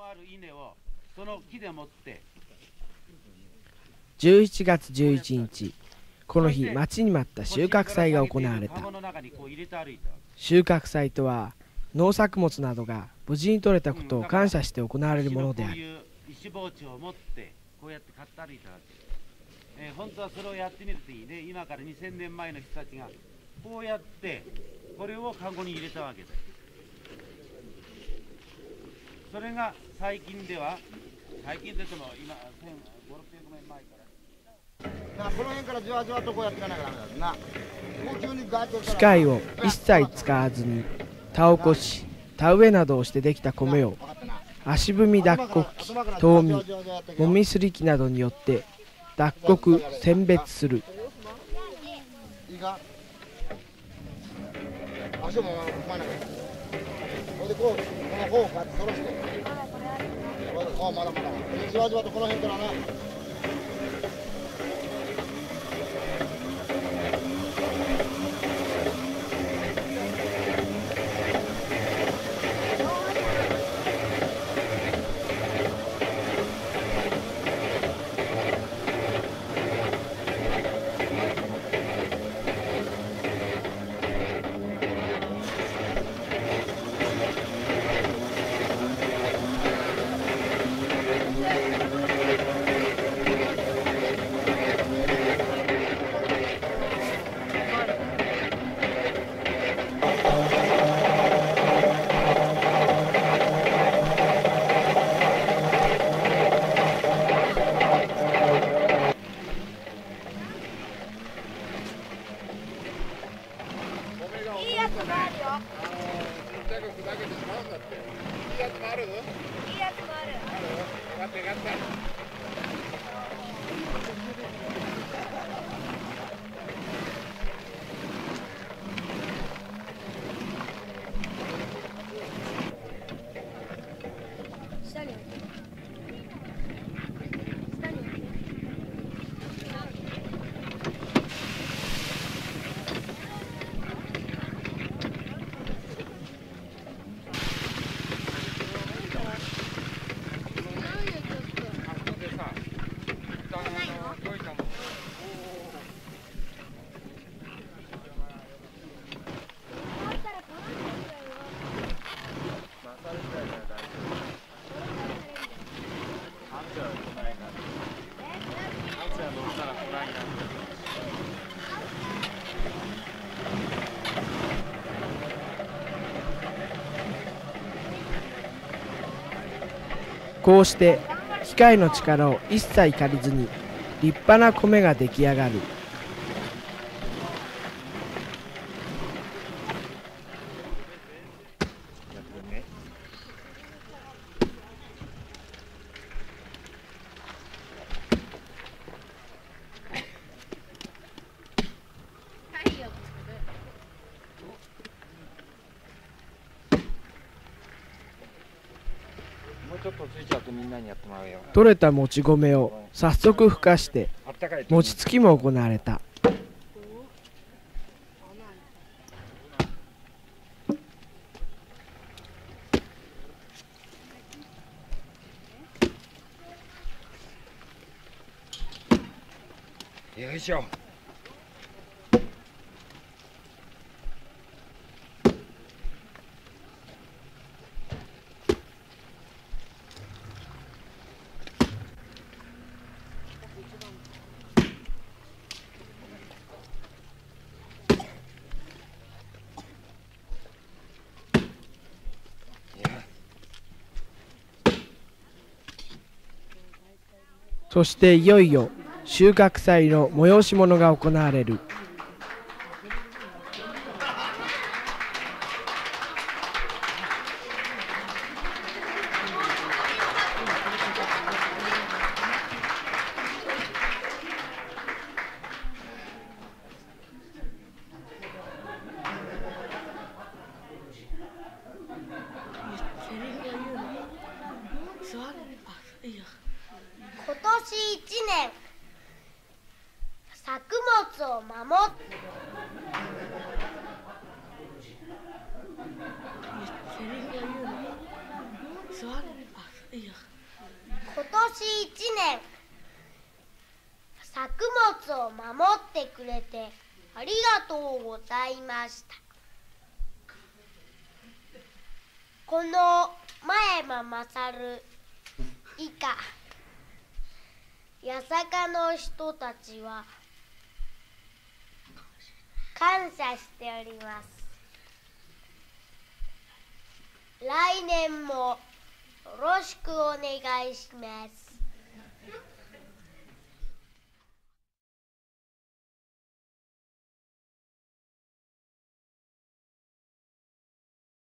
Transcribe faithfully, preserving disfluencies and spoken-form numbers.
じゅういちがつじゅういちにち、この日待ちに待った収穫祭が行われた。収穫祭とは農作物などが無事に取れたことを感謝して行われるものである。 えー、本当はそれをやってみるといいね。今からにせんねんまえの人たちがこうやってこれをカゴに入れたわけだ。それが最近では、最近でても今せんごひゃくろっぴゃくねんまえからだからこの辺からじわじわとこうやっていかなきゃダメだな。もう急にガーッと機械を一切使わずに田起こし、田植えなどをしてできた米を足踏み脱穀機、遠見、もみすり機などによって脱穀、選別する。 いいか、足も踏まない。それでこう、この方をこうやって反らして。ああ、まだまだ。じわじわとこの辺からな。 こうして機械の力を一切借りずに立派な米が出来上がる。取れたもち米を早速ふかして餅つきも行われた。 よいしょ。 そしていよいよ収穫祭の催し物が行われる。 今年一年作物を守っセリフを言うの。座る。あ、いいよ。 ってくれてありがとうございました。この前間勝以下八坂の人たちは感謝しております。来年もよろしくお願いします。